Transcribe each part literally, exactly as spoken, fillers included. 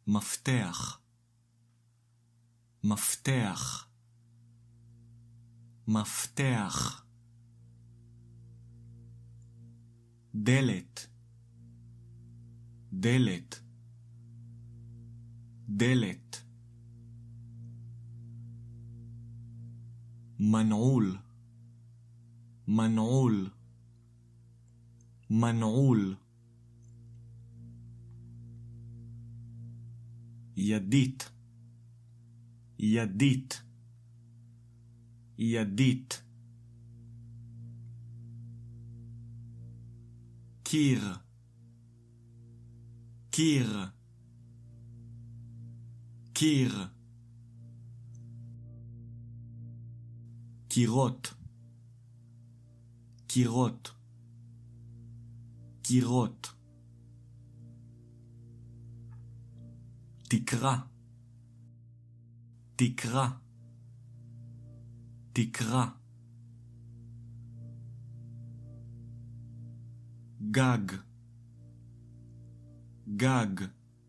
מפתח, מפתח, מפתח, דלת, דלת, דלת, מנעול, מנעול, מנעול, ידית, ידית, ידית, קיר, קיר, קיר, קירות, קירות, קירות, תקרה, תקרה, תקרה, גג, גג,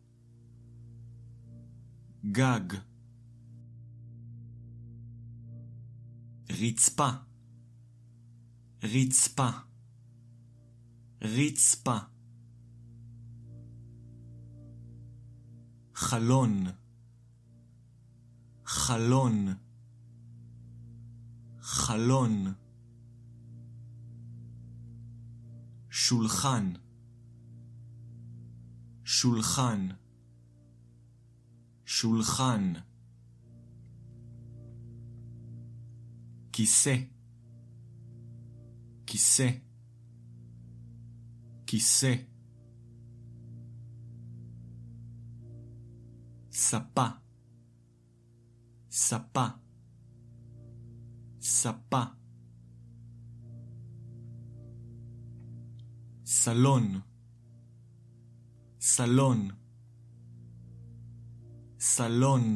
גג, רצפה, רצפה, רצפה, חלון, חלון, חלון, שולחן, שולחן, שולחן, כיסא, כיסא, כיסא, ספה, ספה, ספה, סלון, סלון, סלון,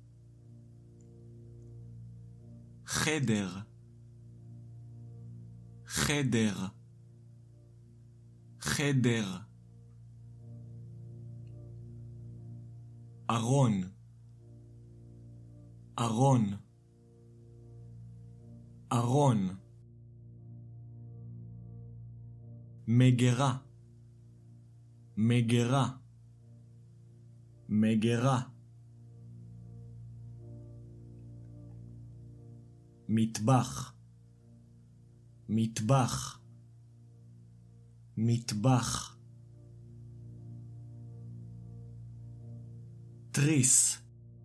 חדר, חדר, חדר, ארון, ארון, ארון, מגרה, מגרה, מגרה, מטבח, מטבח, מטבח, תריס,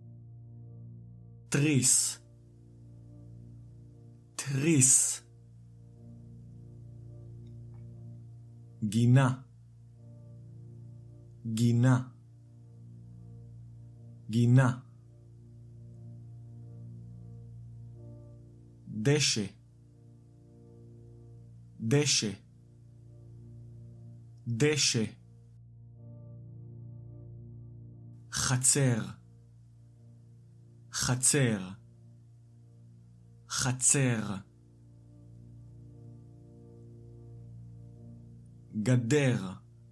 תריס, תריס, גינה, גינה, גינה, דשא, דשא, דשא, חצר, חצר, חצר, גדר,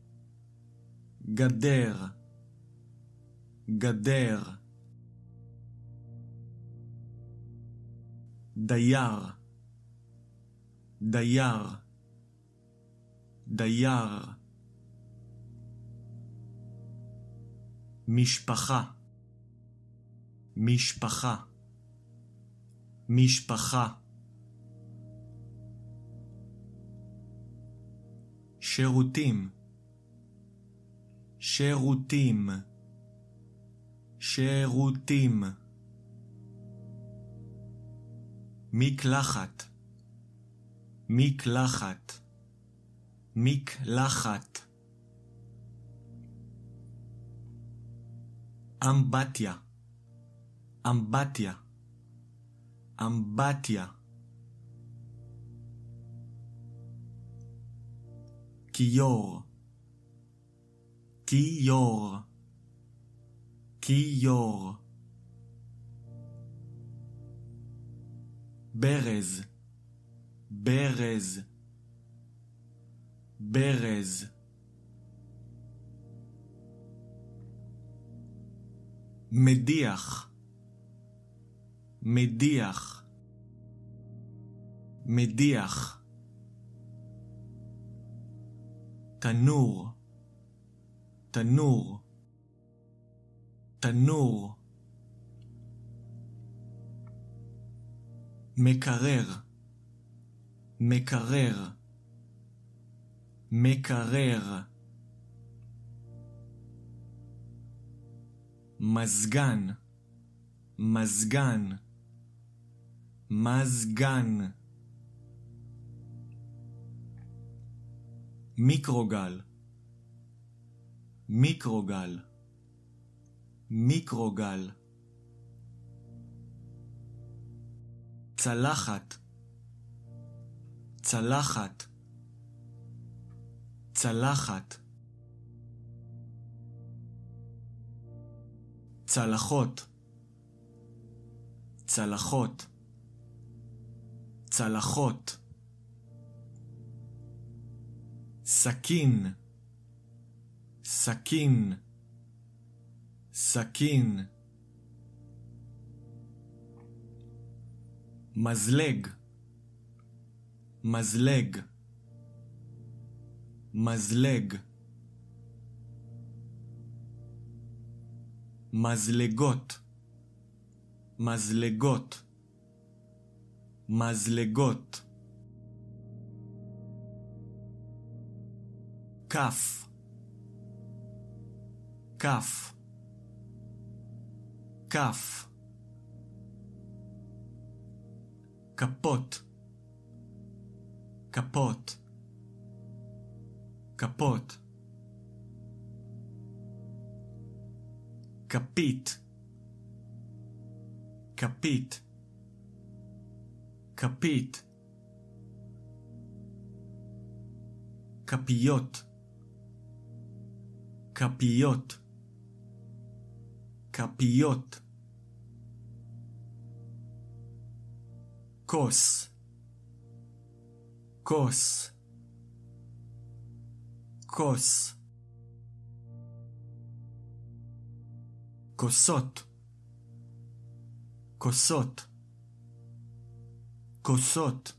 גדר, גדר, דייר, דייר, דייר, משפחה, משפחה, משפחה, שירותים, שירותים, שירותים, מקלחת, מקלחת, מקלחת, אמבטיה, אמבטיה, אמבטיה, כיור, כיור, כיור, ברז, ברז, ברז, מדיח, מדיח, מדיח, תנור, תנור, תנור, מקרר, מקרר, מקרר, מזגן, מזגן, מזגן, מיקרוגל, מיקרוגל, מיקרוגל, צלחת, צלחת, צלחת, צלחות, צלחות, צלחות, סכין, סכין, סכין, מזלג, מזלג, מזלג, מזלגות, מזלגות, מזלגות, כף, כף, כף, כפות, כפות, כפות, כפית, כפית, כפית, כפיות, כפיות, כפיות, כוס, כוס, כוס, כוסות, כוסות, כוסות,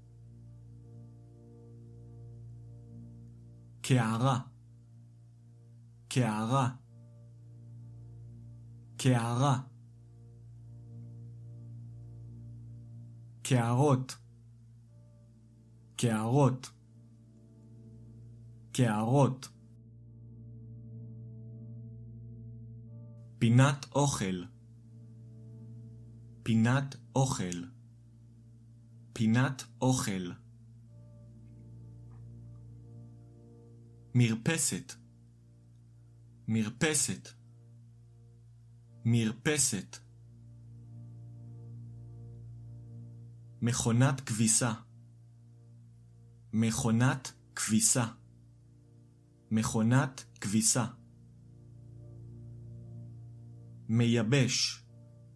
קערה, קערה, קערה, קערות, קערות, קערות, פינת אוכל, פינת אוכל, פינת אוכל, מרפסת, מרפסת, מרפסת, מכונת כביסה, מכונת כביסה, מכונת כביסה, מייבש,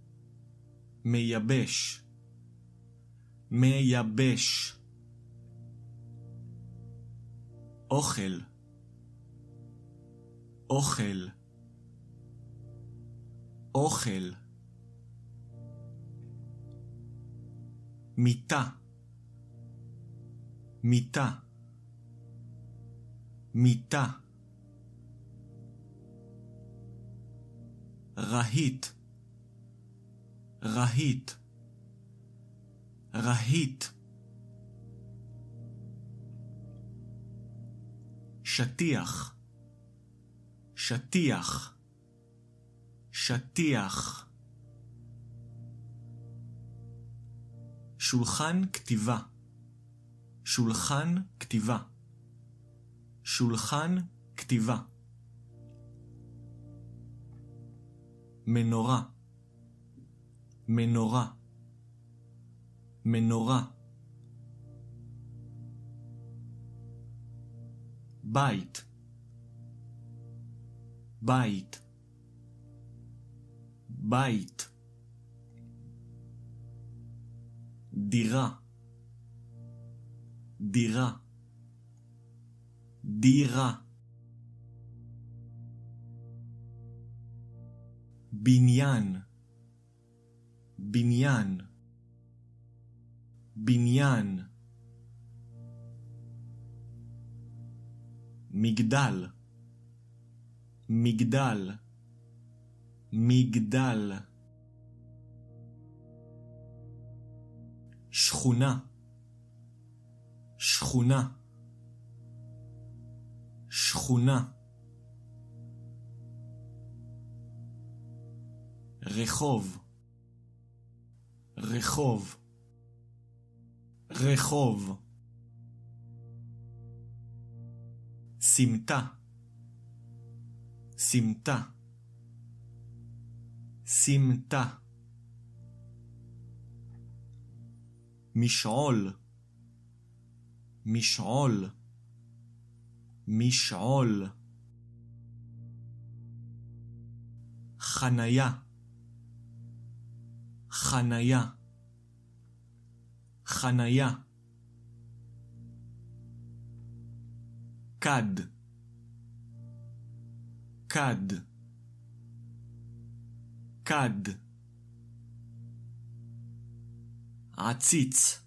מייבש, מייבש, אוכל, אוכל, אוכל, מיטה, מיטה, מיטה, רהיט, רהיט, רהיט, שטיח, שטיח, שטיח, שולחן כתיבה, שולחן כתיבה, שולחן כתיבה, מנורה, מנורה, מנורה, בית, בית, בית, דירה, דירה, דירה, בניין, בניין, בניין, מגדל, מגדל, מגדל, שכונה, שכונה, שכונה, רחוב, רחוב, רחוב, סמטה, סמטה, סמטה, משעול, משעול, משעול, חניה, חניה, חניה, כד, כד, כד, עציץ,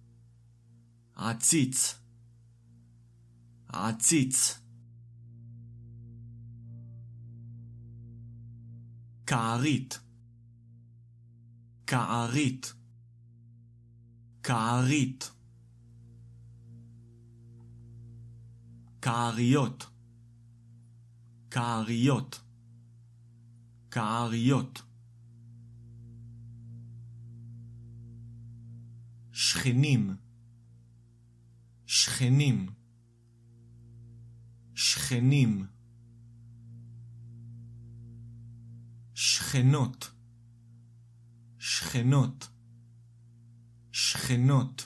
עציץ, עציץ, כערית, כערית, כערית, כעריות, כעריות, כעריות, שכנים, שכנים, שכנים, שכנות, שכנות, שכנות,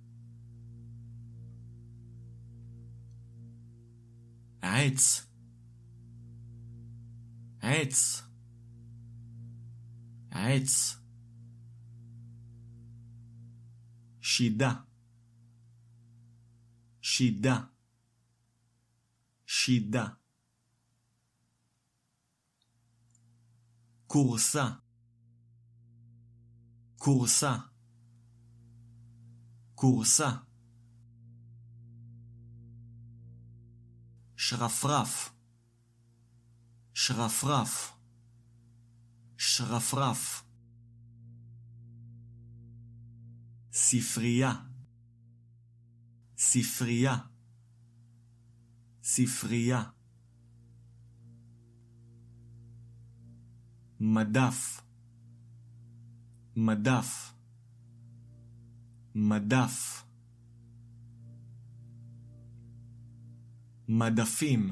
עץ, עץ, עץ, שידה, שידה, שידה, קורסה, קורסה, קורסה, שרפרף, שרפרף, שרפרף, ספרייה, ספרייה, ספרייה, מדף, מדף, מדף, מדפים,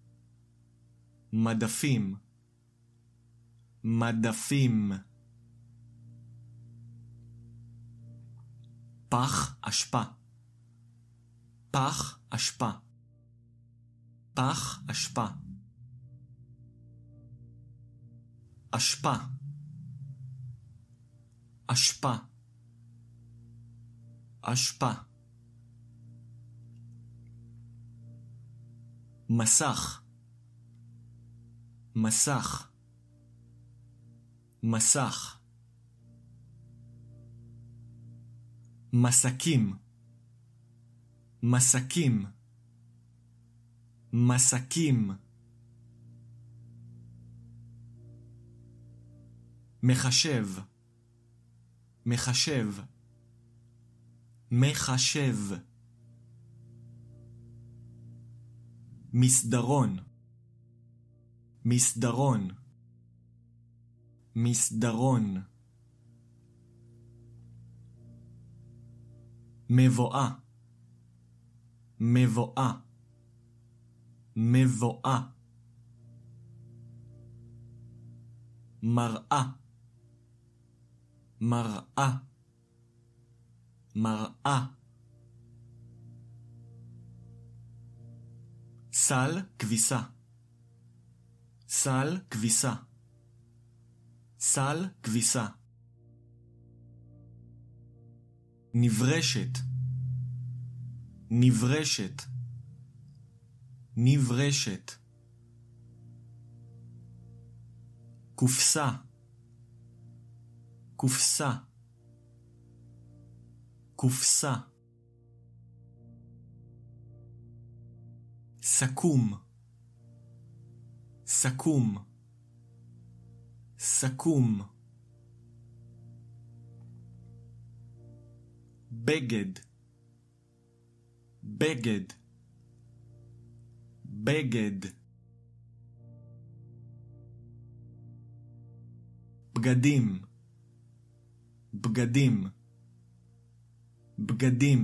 מדפים, מדפים, פח אשפה, פח אשפה, פח אשפה, אשפה, אשפה, אשפה, מסך, מסך, מסך, מסקים, מסקים, מסקים, מחשב, מחשב, מחשב, מסדרון, מסדרון, מסדרון, מבואה, מבואה, מבואה, מראה, מראה, מראה, סל כביסה, סל כביסה, סל כביסה, נברשת, נברשת, נברשת, קופסה, קופסה, קופסה. סכו"ם, סכו"ם, סכו"ם. בגד, בגד, בגד. בגדים, בגדים, בגדים.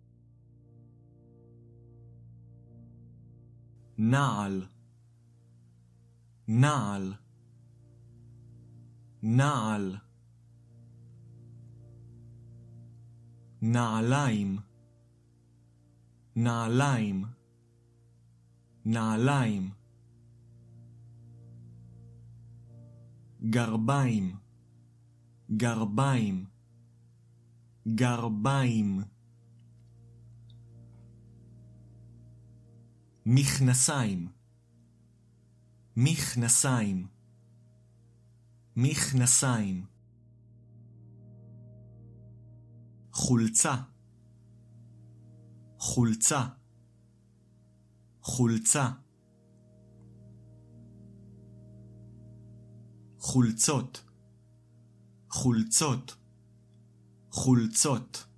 נעל, נעל, נעל. נעליים, נעליים, נעליים. גרביים, גרביים, גרביים. מכנסיים, מכנסיים, מכנסיים. חולצה, חולצה, חולצה. חולצות, חולצות, חולצות.